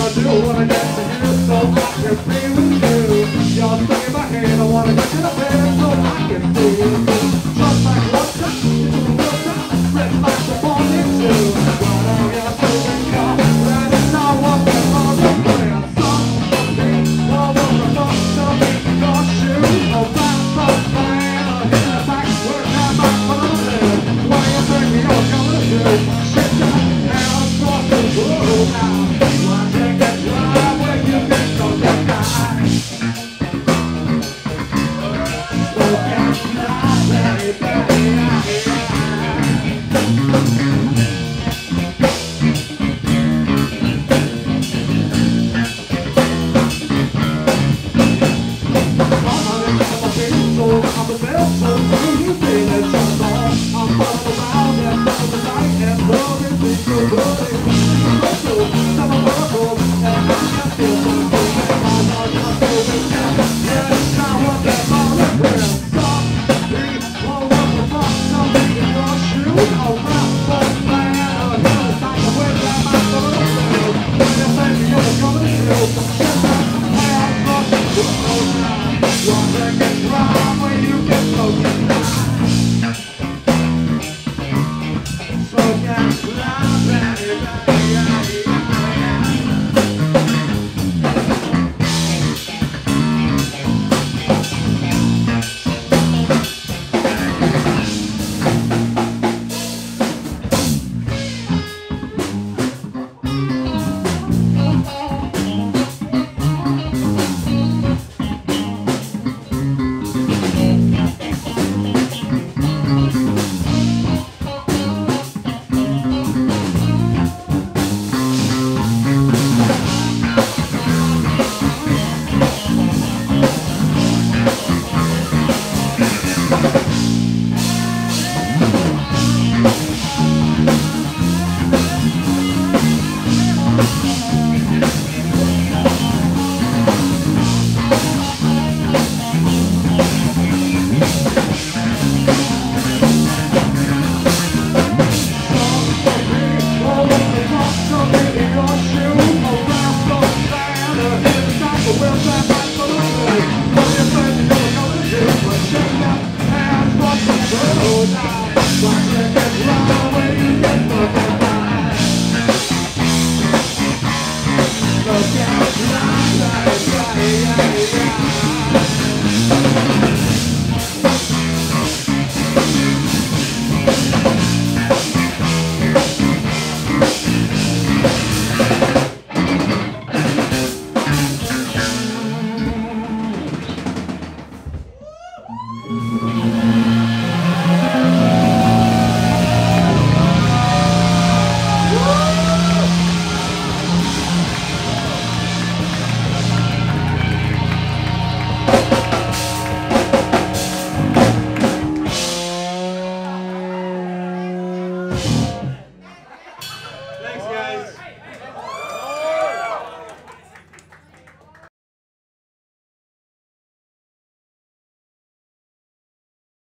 I do wanna get to you so I can be with you. You're stuck in my head, I wanna get to the bed so I can see you. Just like water, into the water, red like the morning dew. What are you doing, girl? That is not what we're on the way. Something, all of the thoughts to make your shoes. Oh, that's the plan, I'll hit the back, work that back for the lid. What do you think you're gonna do? Shit down, and I'm across the road now.